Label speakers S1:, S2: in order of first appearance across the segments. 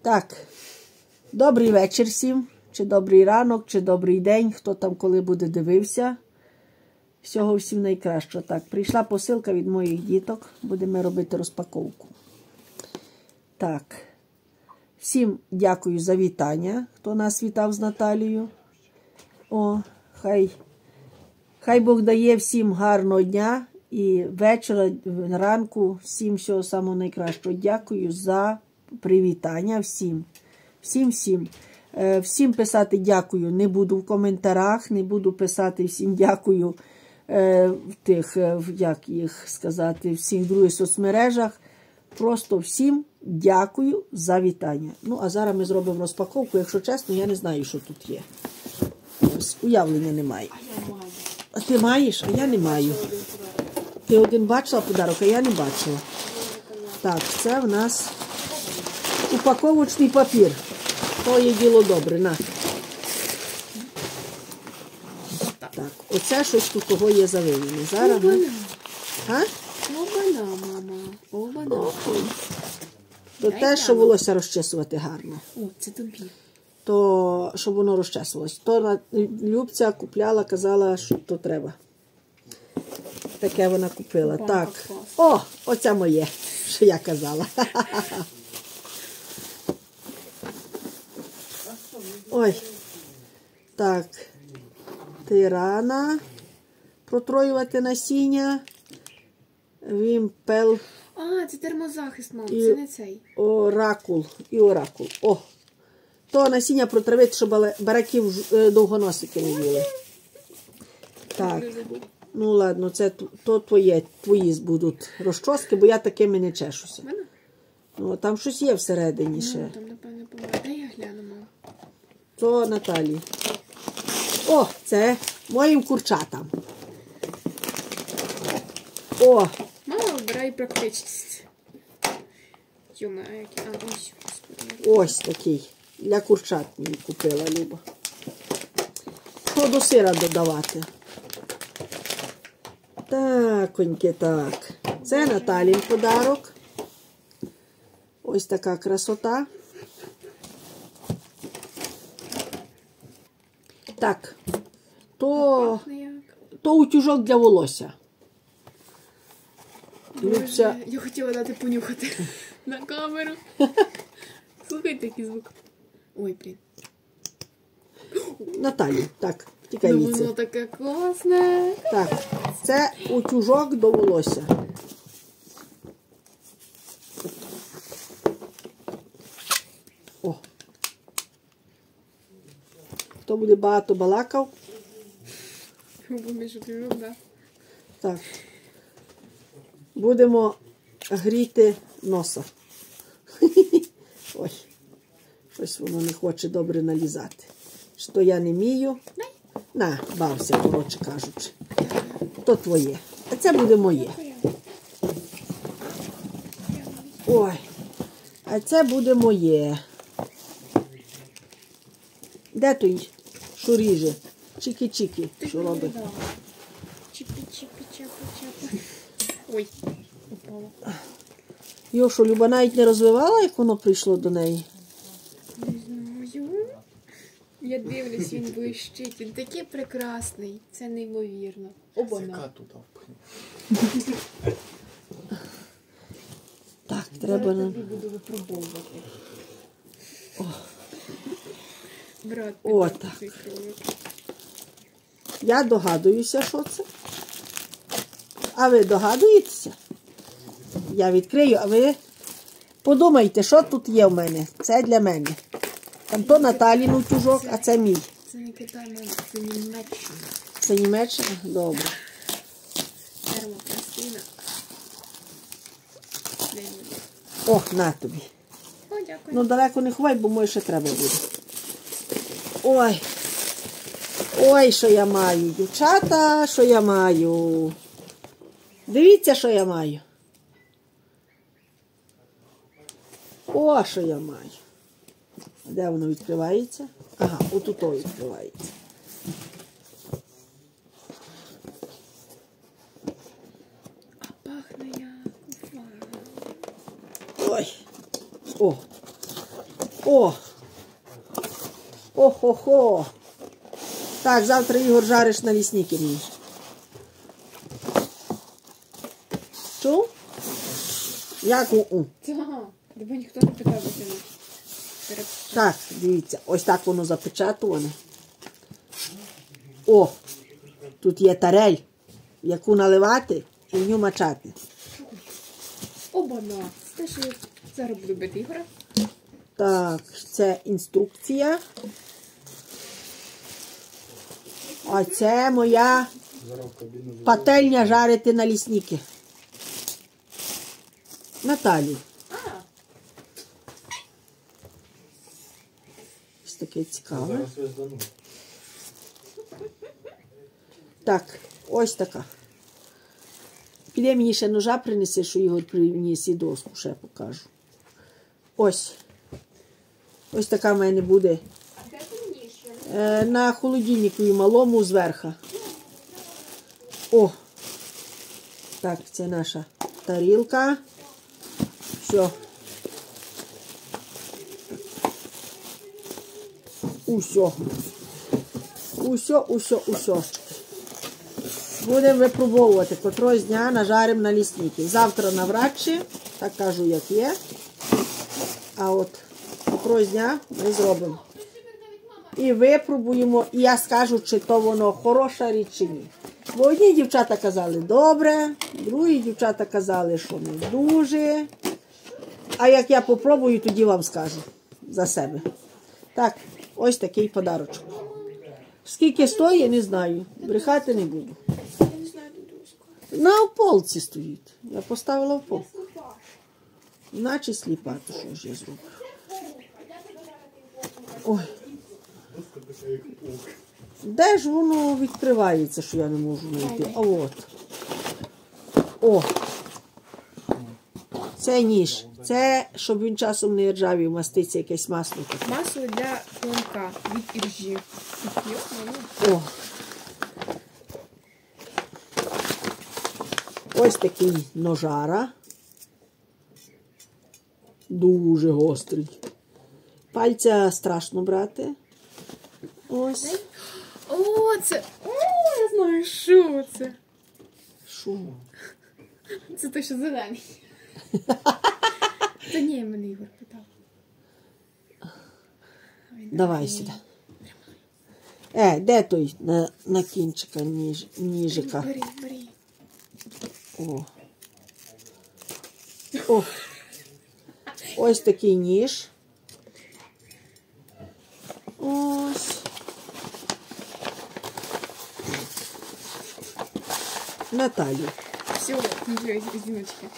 S1: Так, добрий вечір всім, чи добрий ранок, чи добрий день, хто там коли буде дивився. Всього всім найкращого. Так, прийшла посилка від моїх діток, будемо робити розпаковку. Так, всім дякую за вітання, хто нас вітав з Наталією. О, хай Бог дає всім гарного дня і вечора, ранку, всім всього самого найкращого. Дякую за привітання всім. Всім писати дякую не буду в коментарях, не буду писати всім дякую в тих, як їх сказати, всіх других соцмережах. Просто всім дякую за вітання. Ну, а зараз ми зробимо розпаковку. Якщо чесно, я не знаю, що тут є. Уявлення немає. А ти маєш? А я не маю. Ти один бачила подарок, а я не бачила. Так, це в нас упаковочний папір. То є діло добре, на. Так, оце щось тут того є завинене. Зараз ми... А?
S2: Обана, мама. Обана.
S1: То те, що волосся розчесувати гарно.
S2: О, це тобі.
S1: То, щоб воно розчесувалось. То Любця купляла, казала, що то треба. Таке вона купила. Так. О, оце моє, що я казала. Ой. Так. Тирана. Протроювати насіння. Вімпел.
S2: А, це термозахист, мам, це не цей.
S1: Оракул. І оракул. О. То насіння протравити, щоб бараків довгоносики не їли. Так. Ну ладно, це то твої будуть розчоски, бо я такими не чешуся. Ну, там щось є всередині ще.
S2: Ну, там, напевно, помагає. Дай я гляну, мам.
S1: То Наталі. О, це моїм курчатам. О!
S2: Мама, вибирай практичність. Йома, який... А, ось, господи.
S1: Ось такий. Для курчат мені купила Люба. Що до сира додавати? Таконьки, так. Це Наталін подарок. Ось така красота. Так. То утюжок для волосся.
S2: Боже, я хотіла дати понюхати на камеру. Слухайте, який звук. Ой, блін.
S1: Наталі, так, тікай
S2: Ну,
S1: від
S2: воно таке класне.
S1: Так, це утюжок до волосся. О. Хто буде багато балакав? Так. Будемо гріти носа. Ой, щось воно не хоче добре налізати. Що я не вмію. На, бався, коротше кажучи. То твоє. А це буде моє. Ой, а це буде моє. Де той, що ріже? Чики-чики, що робить?
S2: Чіпі-чіпі-чапи-чапи. Ой, упала.
S1: Його що, Люба навіть не розвивала, як воно прийшло до неї?
S2: Не знаю. Я дивлюсь, він блищить. Він такий прекрасний. Це неймовірно. Обана.
S1: Так, треба...
S2: Я буду випробовувати. Брат,
S1: О, так. Я догадуюся, що це. А ви догадуєтеся? Я відкрию, а ви подумайте, що тут є в мене. Це для мене. Там то Наталін утюжок, а це мій.
S2: Це не Китай, це Німеччина.
S1: Це Німеччина? Добре.
S2: Термопластина.
S1: О, на тобі.
S2: О, дякую.
S1: Ну, далеко не ховай, бо моє ще треба буде. Ой. Ой, що я маю, дівчата, що я маю. Дивіться, що я маю. О, що я маю. Де воно відкривається? Ага, отут відкривається.
S2: А пахне як.
S1: Ой. О. О! О-хо-хо! Так, завтра, Ігор, жариш на лісники мені. Чув? Як у-у?
S2: Так, тебе ніхто не питав, де ти.
S1: Так, дивіться, ось так воно запечатуване. О, тут є тарель, в яку наливати і в ню мачати.
S2: Оба-на! Це те, що я зараз буду бити Ігора.
S1: Так, це інструкція. А це моя пательня жарити на лісники. Наталі. Ось таке цікаве. Так, ось така. Піде мені ще ножа принеси, що Ігор приніс і доску, ще покажу. Ось. Ось така в мене буде. На холодильнику і малому зверху. О! Так, це наша тарілка. Все. Усьо. Усьо. Будемо випробовувати. Котрось дня нажаримо на лісники. Завтра навряд чи, так кажу, як є. А от котрось дня ми зробимо. І випробуємо, і я скажу, чи то воно хороша річ, чи ні. Бо одні дівчата казали добре, другі дівчата казали, що не дуже. А як я попробую, тоді вам скажу за себе. Так, ось такий подарочок. Скільки стоїть, не знаю. Брехати не буду.
S2: Я не знаю, де доска.
S1: На полці стоїть. Я поставила в пол. Наче сліпа, то що ж я зроблю. Ой. Де ж воно відкривається, що я не можу знайти? А от. О. Це ніж. Це, щоб він часом не ржавів, маститься якесь масло.
S2: Масло для клонка від іржі.
S1: О. Ось такий ножара. Дуже гострий. Пальця страшно брати. Ось.
S2: О, це... О, я знаю, що це.
S1: Що?
S2: Це той, що зелений. Та ні, мене Ігор питав.
S1: Давай сюди. Де той на кінчика ніжика?
S2: Бери.
S1: О. О. Ось такий ніж. Ось. Наталю.
S2: Все, зіночки.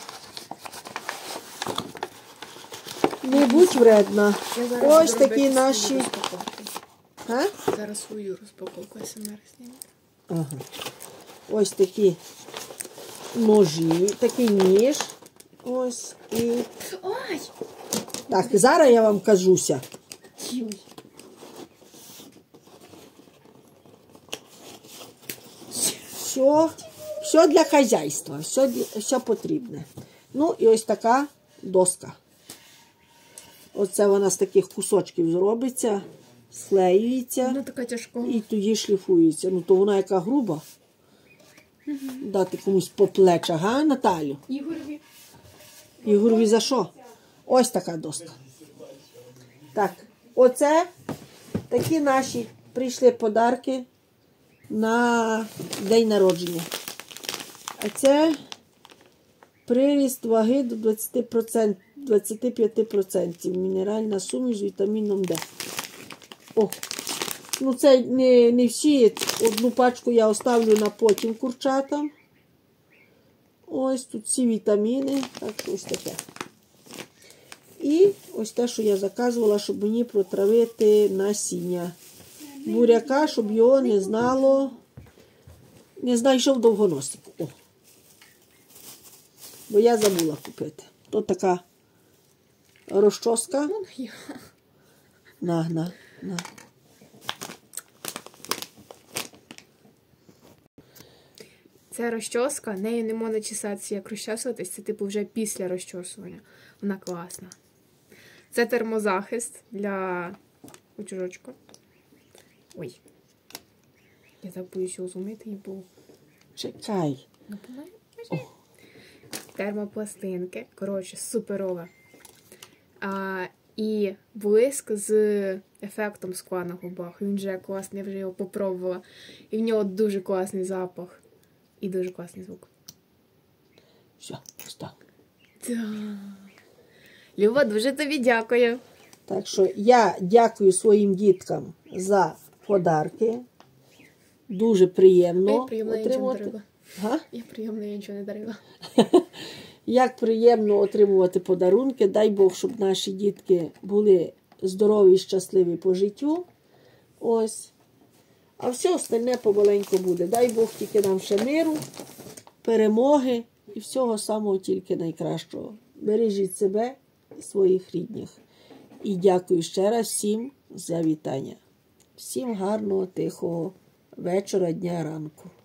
S1: Не будь вредна. Ось такі наші. А?
S2: Зараз свою розпаковку СМР зніму.
S1: Ага. Ось такі ножі, такий ніж. Ось і.
S2: Ой!
S1: Так, зараз я вам кажуся.
S2: Ой.
S1: Все для хазяйства, все потрібне. Ну і ось така доска. Оце вона з таких кусочків зробиться, склеюється.
S2: Вона така тяжка.
S1: І тоді шліфується. Ну то вона яка груба. Дати комусь по плечах, га, Наталю?
S2: Ігорові.
S1: Ігорові за що? Ось така доска. Так, оце такі наші прийшли подарки на день народження. А це приріст ваги до 25%. Мінеральна суміш з вітаміном Д. О, ну це не всі. Одну пачку я оставлю на потім курчатам. Ось тут всі вітаміни. Так що ось таке. І ось те, що я заказувала, щоб мені протравити насіння буряка, щоб його не знайшов довгоносик. О. Бо я забула купити. Тут така розчоска. На.
S2: Це розчоска, нею не можна чесатися, як розчесуватись, це типу вже після розчосування. Вона класна. Це термозахист для очужочка. Ой. Я так боюсь його зумити, бо...
S1: Чекай.
S2: Термопластинки. Коротше, суперове. І блиск з ефектом скла на губах. Він вже класний, я вже його попробувала. І в нього дуже класний запах. І дуже класний звук.
S1: Все, просто.
S2: Люба, дуже тобі дякую.
S1: Так що я дякую своїм діткам за подарки. Дуже приємно
S2: Приємно, я нічого не
S1: отримувати.
S2: дарила.
S1: Га?
S2: Я приємно, я нічого не дарила.
S1: Як приємно отримувати подарунки. Дай Бог, щоб наші дітки були здорові і щасливі по життю. Ось. А все остальне помаленьку буде. Дай Бог тільки нам ще миру, перемоги і всього самого тільки найкращого. Бережіть себе і своїх рідних. І дякую ще раз всім за вітання. Всім гарного, тихого вечора, дня, ранку.